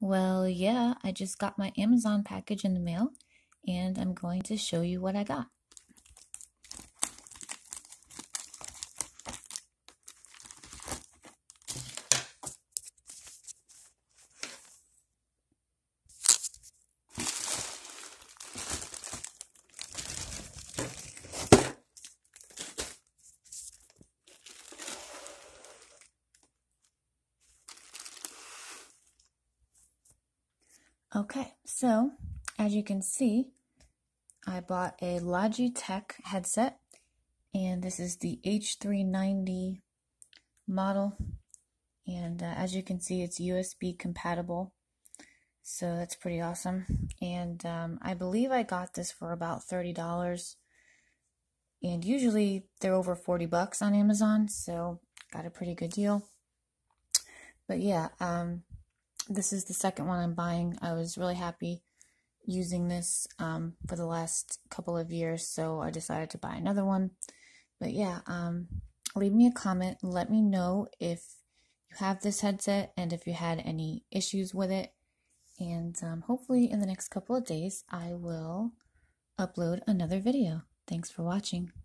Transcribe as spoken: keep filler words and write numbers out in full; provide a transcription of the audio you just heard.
Well, yeah, I just got my Amazon package in the mail, and I'm going to show you what I got. Okay, so as you can see, I bought a Logitech headset, and this is the H three ninety model, and uh, as you can see, it's U S B compatible, so that's pretty awesome. And um, I believe I got this for about thirty dollars, and usually they're over forty bucks on Amazon, so got a pretty good deal. But yeah, um, this is the second one I'm buying. I was really happy using this um, for the last couple of years, so I decided to buy another one. But yeah, um, leave me a comment. Let me know if you have this headset and if you had any issues with it. And um, hopefully in the next couple of days, I will upload another video. Thanks for watching.